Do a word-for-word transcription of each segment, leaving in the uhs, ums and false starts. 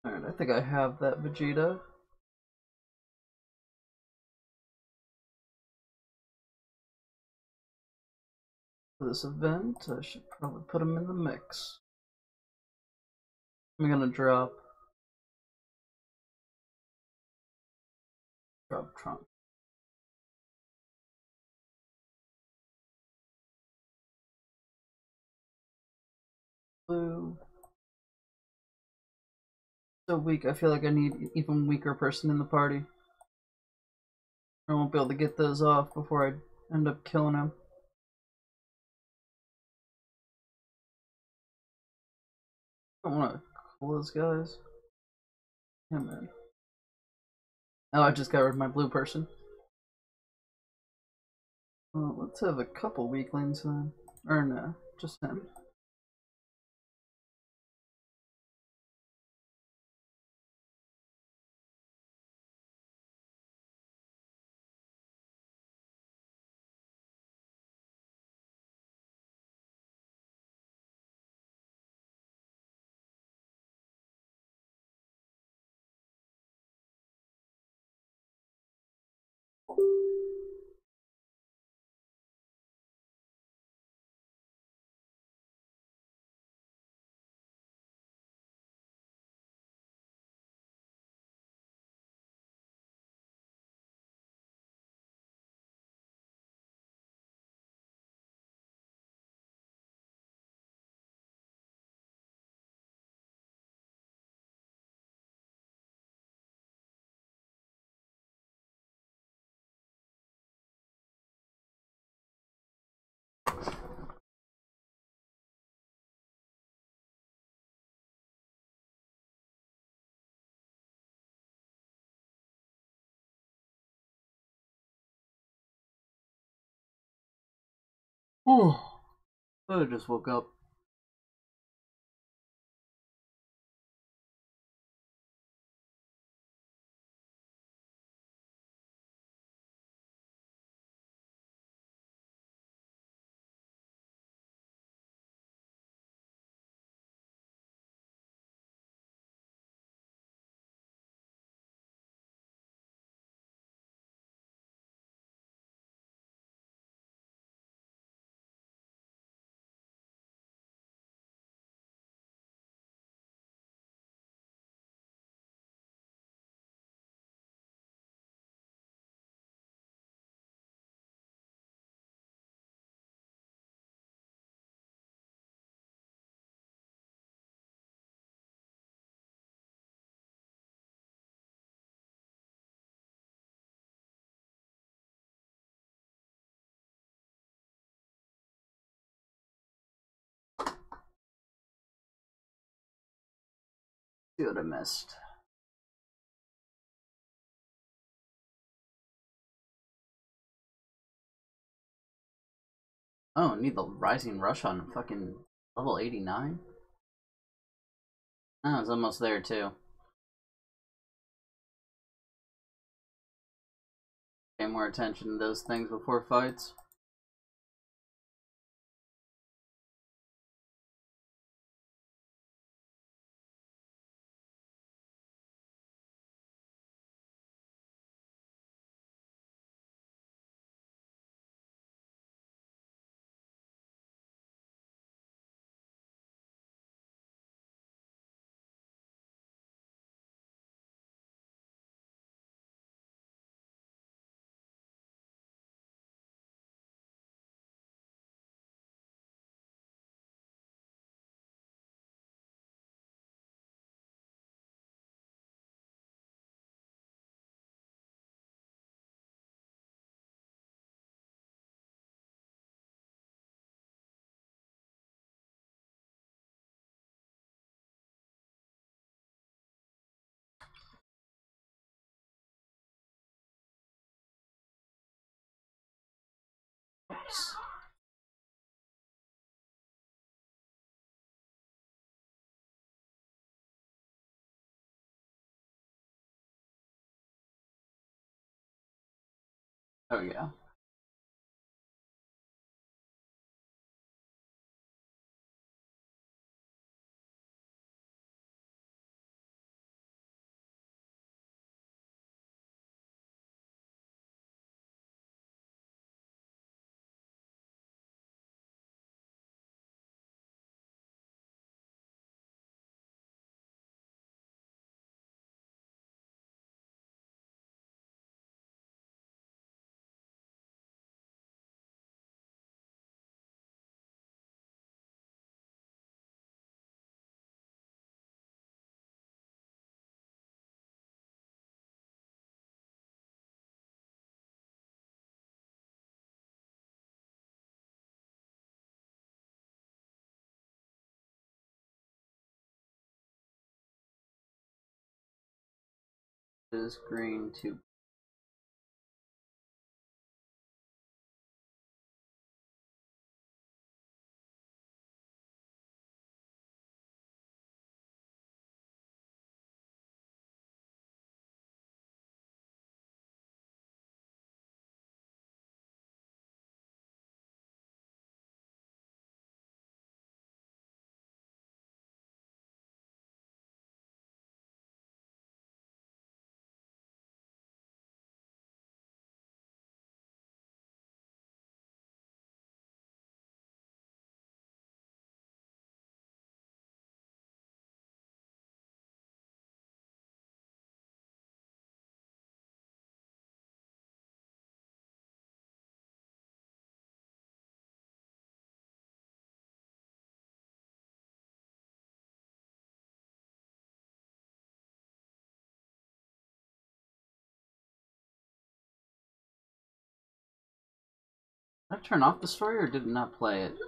Alright, I think I have that Vegeta. For this event, I should probably put him in the mix. I'm gonna drop drop Trunk. Blue. So weak, I feel like I need an even weaker person in the party. I won't be able to get those off before I end up killing him. I don't want to kill those guys. Yeah, man. Oh, I just got rid of my blue person. Well, let's have a couple weaklings then. Or no, just him. Oh, I just woke up. See what I missed. Oh, need the Rising Rush on fucking level eighty-nine? Oh, it's almost there too. Pay more attention to those things before fights. Oops. Oh yeah. Is green to Did I turn off the story or did it not play it?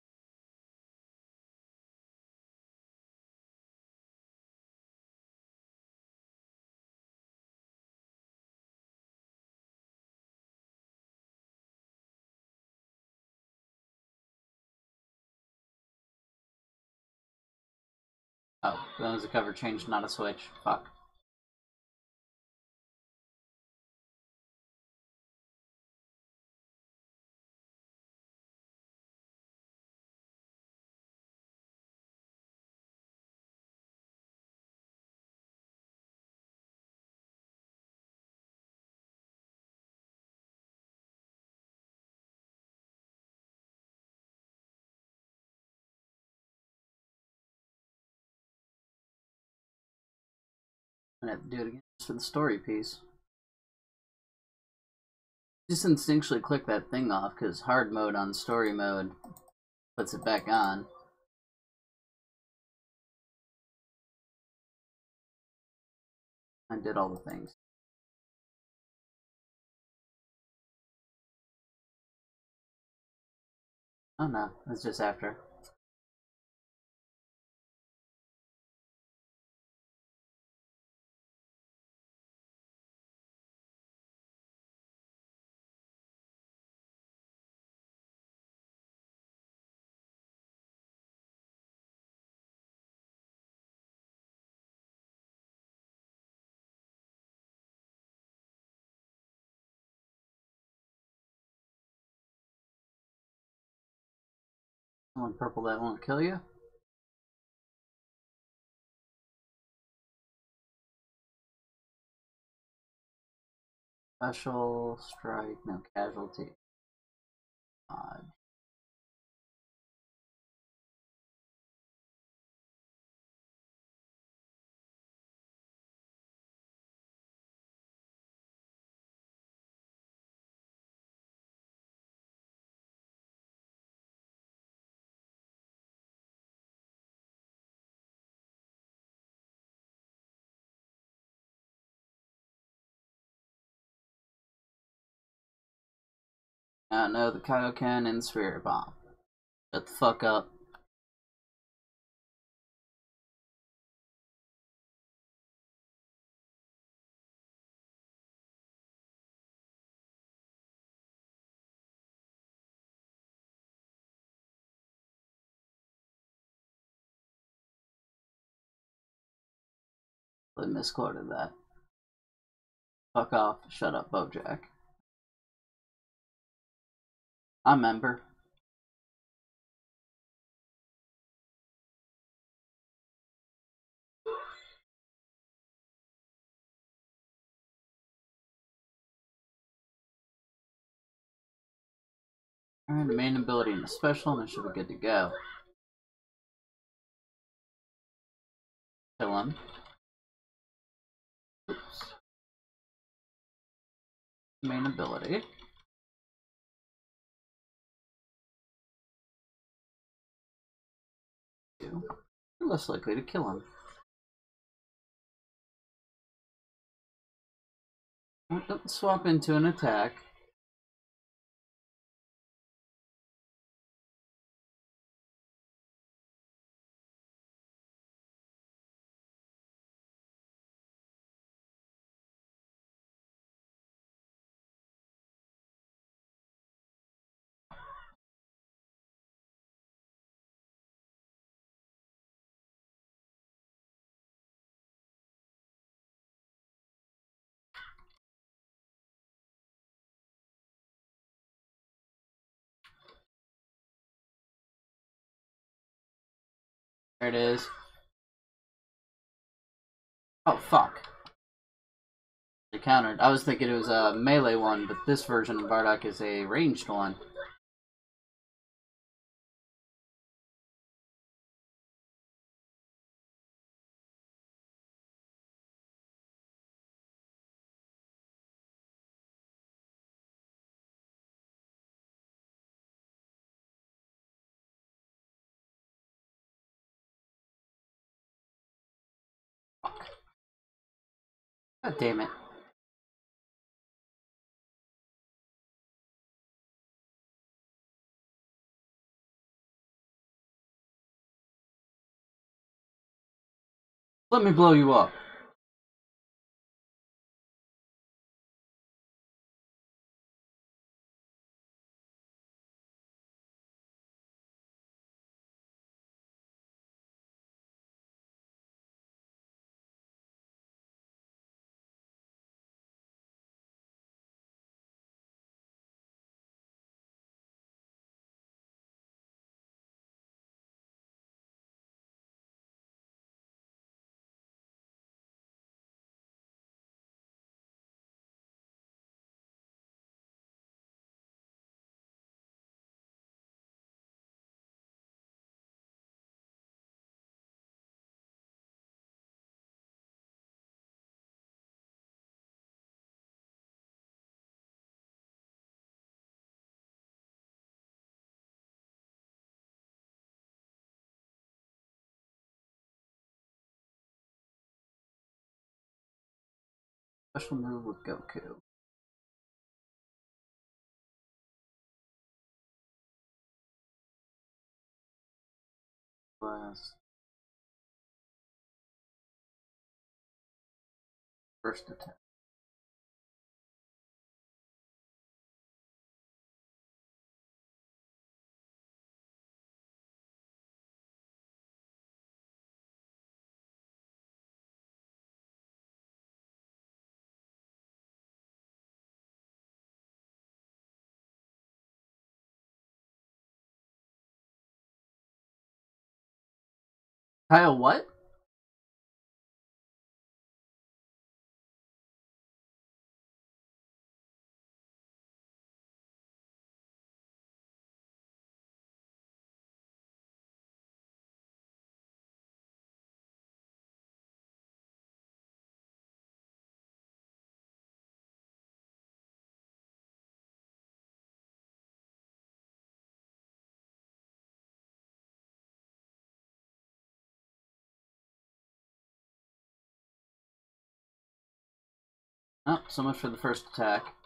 Oh, that was a cover change, not a switch. Fuck. I'm gonna have to do it again just for the story piece. Just instinctually click that thing off because hard mode on story mode puts it back on. I did all the things. Oh no, it's just after. One purple that won't kill you. Special strike, no casualty. Odd. Uh, no, the Kaioken and Spirit Bomb. Shut the fuck up. I misquoted that. Fuck off. Shut up, Bojack. I'm member. Alright, the main ability and the special, and I should be good to go. Kill him. Oops. Main ability. You're less likely to kill him. Don't swap into an attack. There it is. Oh, fuck. It countered. I was thinking it was a melee one, but this version of Bardock is a ranged one. God damn it. Let me blow you up. Special move with Goku. Blast. First attack. Kyle, what? Oh, so much for the first attack.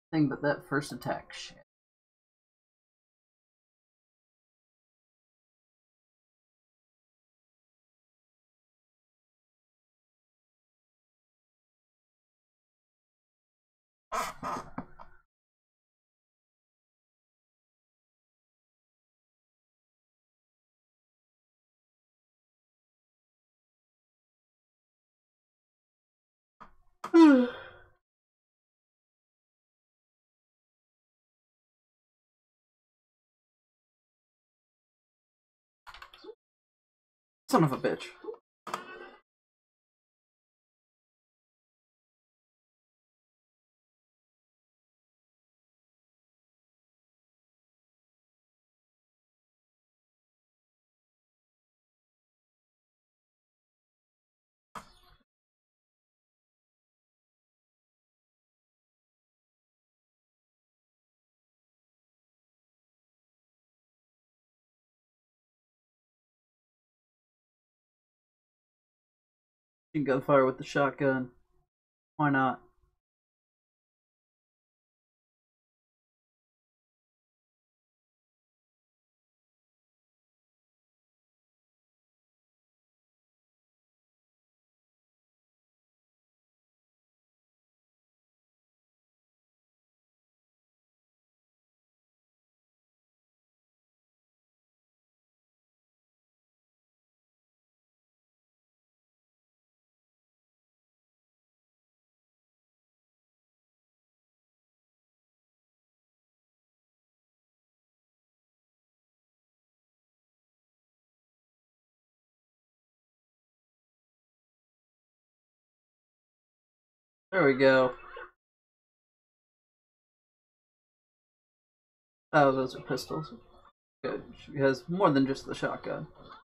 Thing but that first attack shit. Son of a bitch. You can go fire with the shotgun. Why not? There we go. Oh, those are pistols. Good. She has more than just the shotgun.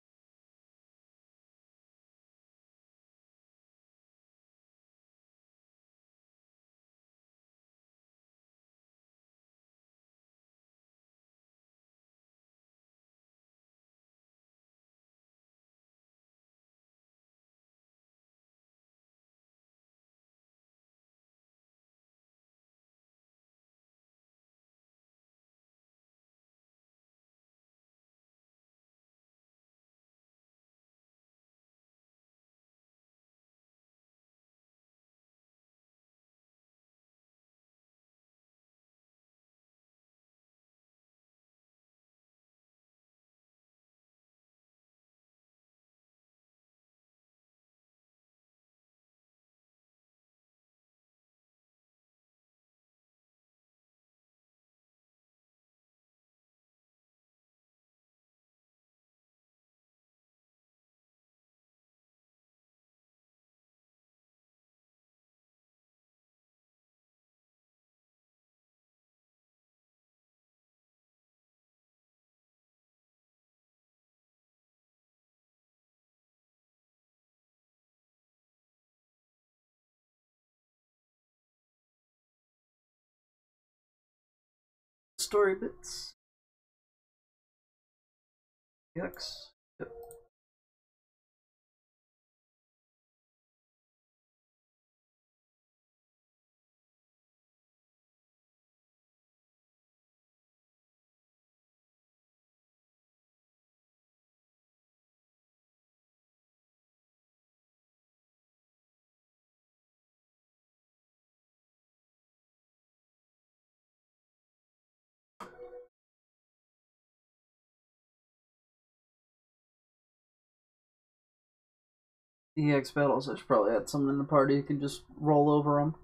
Story bits. X. Yep. E X battles, I should probably add someone in the party who can just roll over them.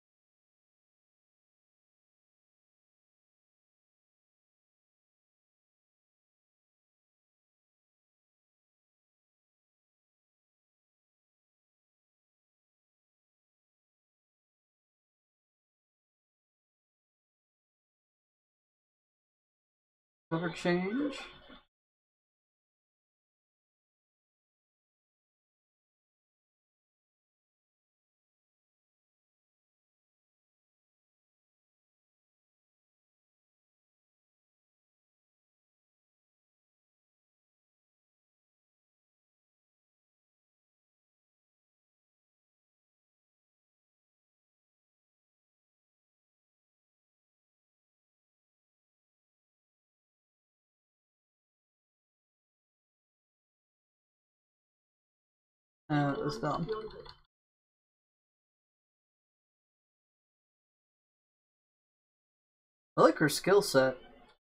Cover change. Uh, it was dumb. I like her skill set.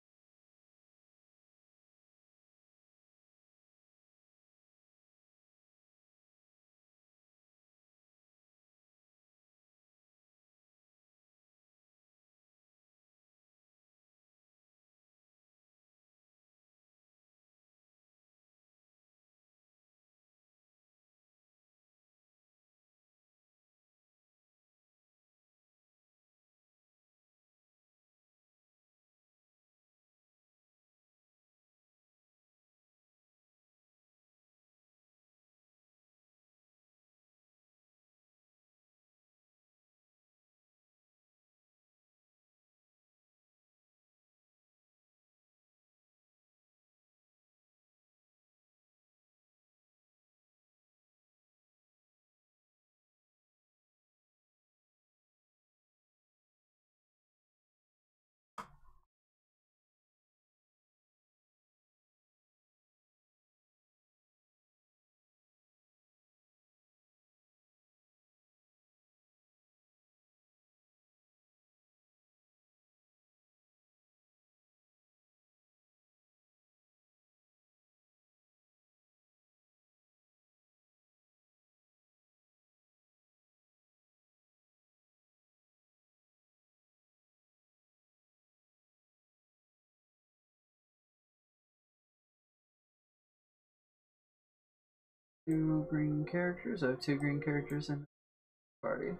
Two green characters. I have two green characters in the party.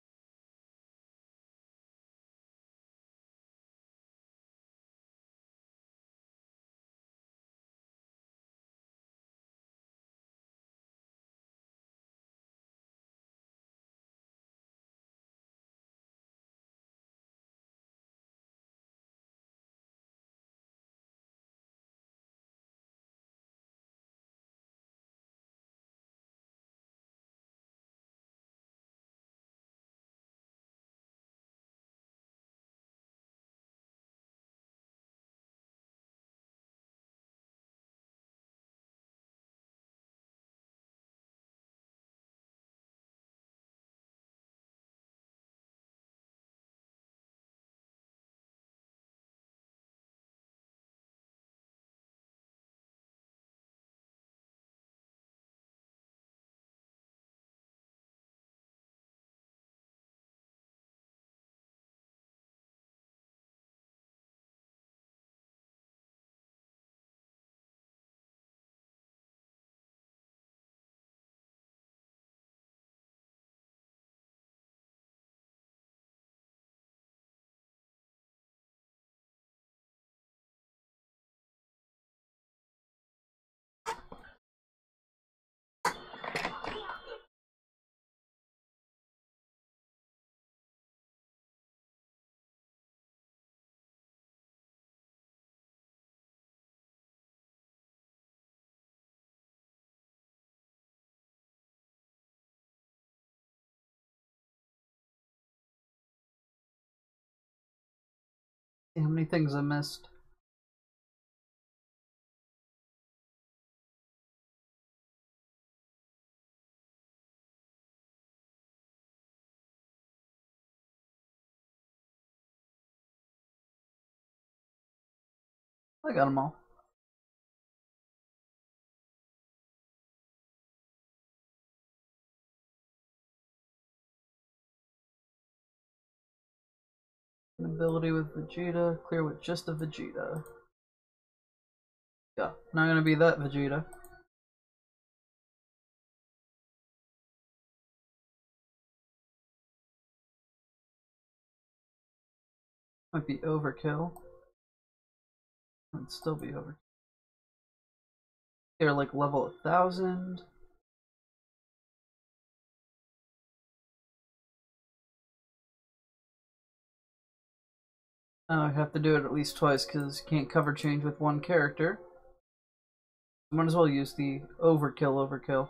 See how many things I missed. I got them all. An ability with Vegeta, clear with just a Vegeta. Yeah, not gonna be that Vegeta. Might be overkill. Might still be overkill. They're like level a thousand. Oh, I have to do it at least twice because you can't cover change with one character. Might as well use the overkill overkill.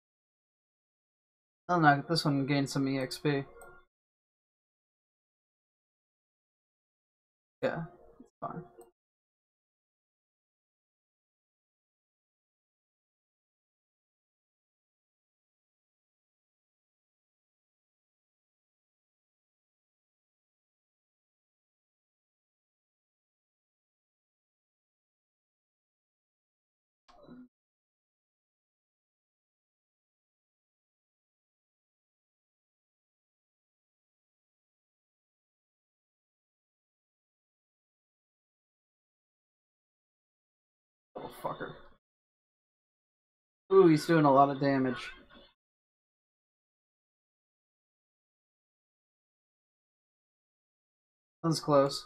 Oh no, this one gained some E X P. Yeah, it's fine. motherfucker. Ooh, he's doing a lot of damage. That's close.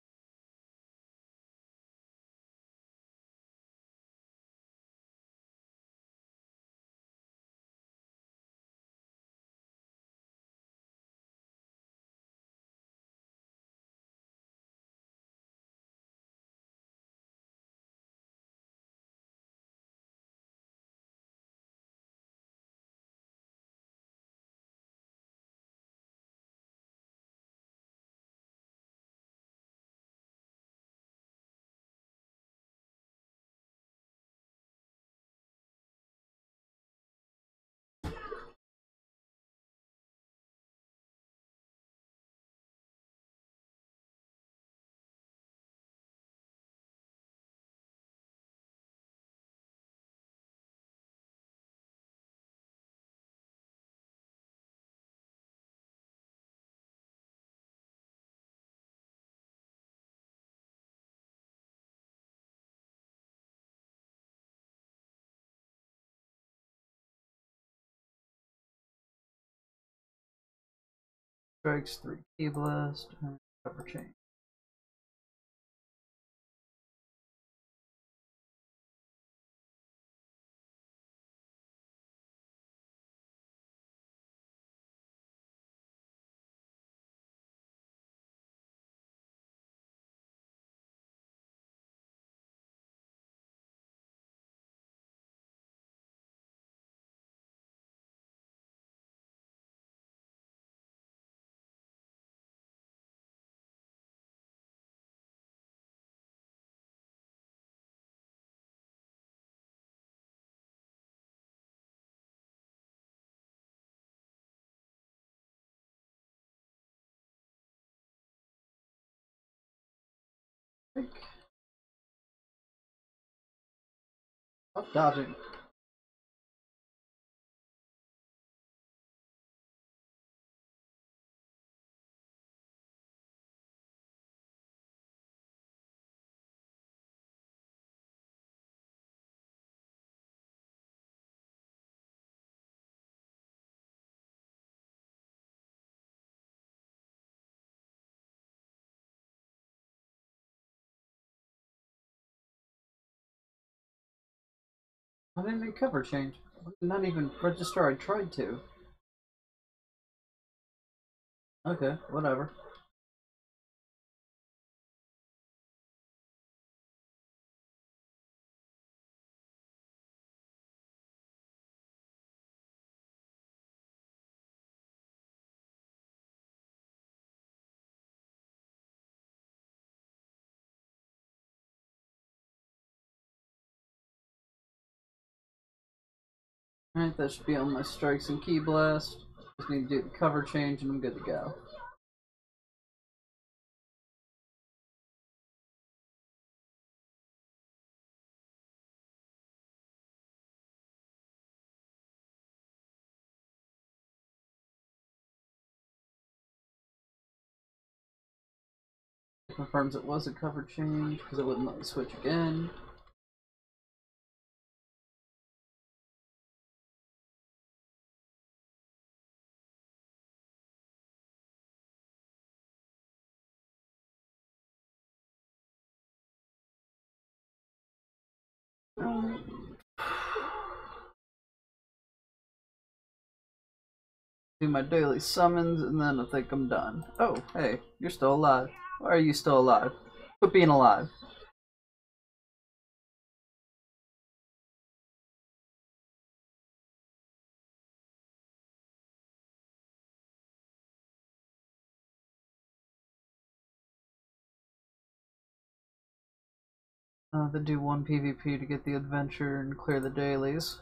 Strikes three Ki Blast and cover chain. Stop dodging. Why didn't it cover change? Not even register. I tried to. Okay, whatever. Alright, that should be on my strikes and Ki Blast. Just need to do the cover change and I'm good to go. It confirms it was a cover change because it wouldn't let me switch again. Do my daily summons and then I think I'm done. Oh, hey, you're still alive. Why are you still alive? Quit being alive. Uh, then do one PvP to get the adventure and clear the dailies.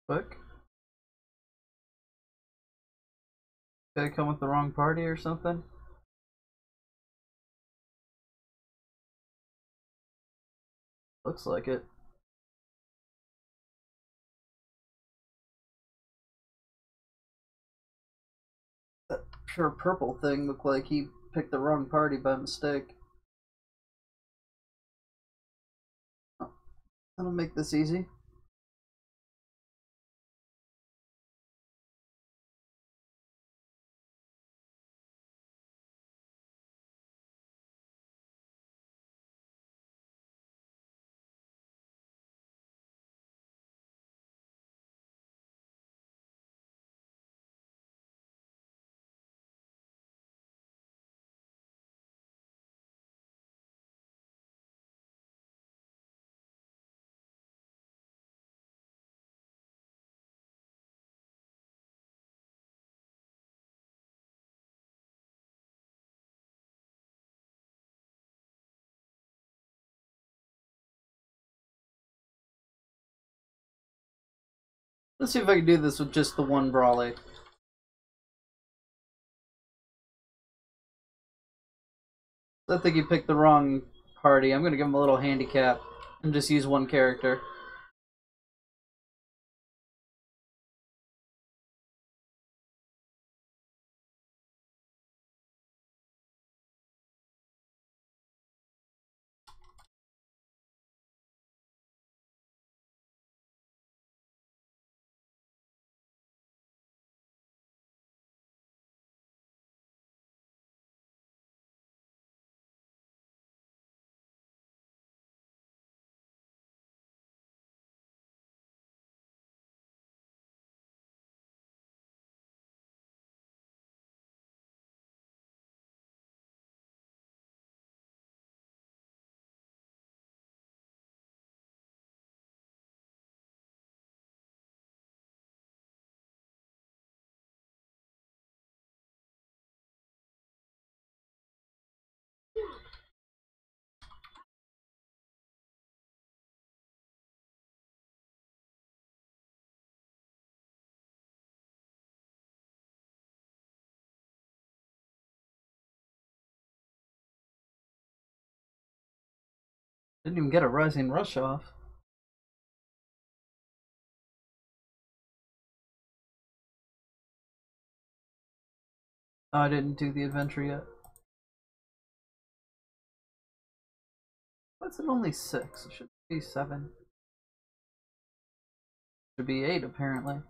Quick. Did I come with the wrong party or something? Looks like it. That pure purple thing looked like he picked the wrong party by mistake. Oh, that'll make this easy. Let's see if I can do this with just the one Brawly. I think he picked the wrong party. I'm gonna give him a little handicap and just use one character. Didn't even get a Rising Rush off. Oh, I didn't do the adventure yet. What's it only six? It should be seven. Should be eight, apparently.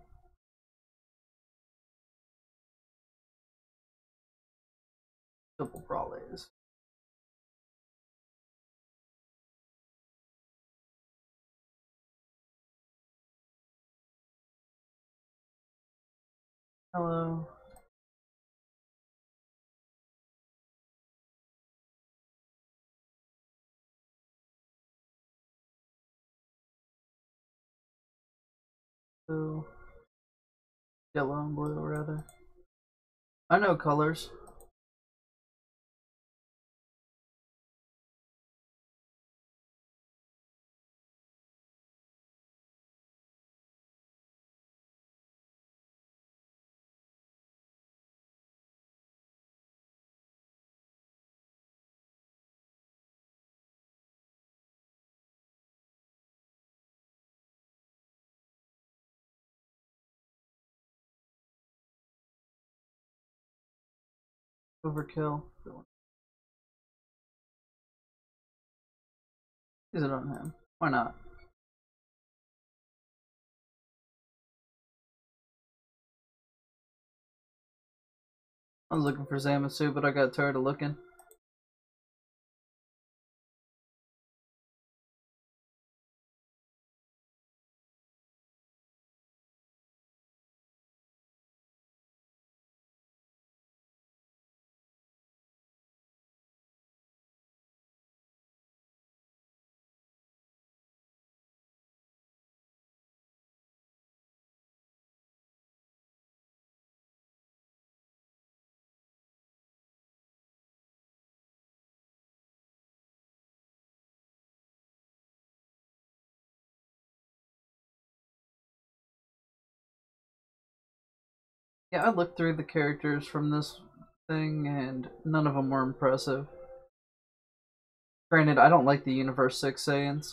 Double Brawlies. Hello. Blue. Yellow and blue, rather. I know colors. Overkill. Use it on him. Why not? I was looking for Zamasu, but I got tired of looking. Yeah, I looked through the characters from this thing, and none of them were impressive. Granted, I don't like the Universe six Saiyans.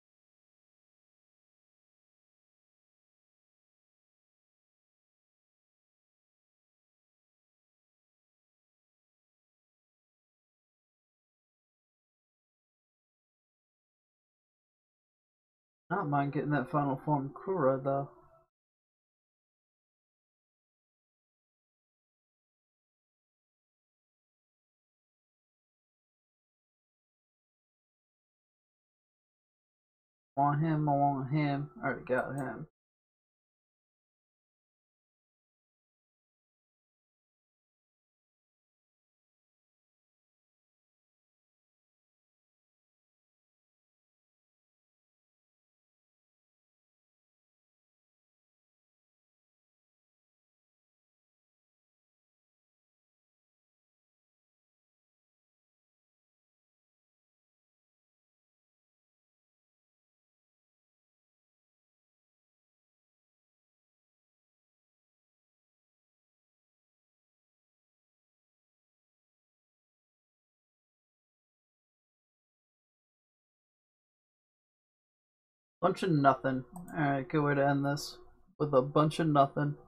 Not mind getting that final form Kura, though. I want him, I want him. I already got him. Bunch of nothing. Alright, good way to end this. With a bunch of nothing.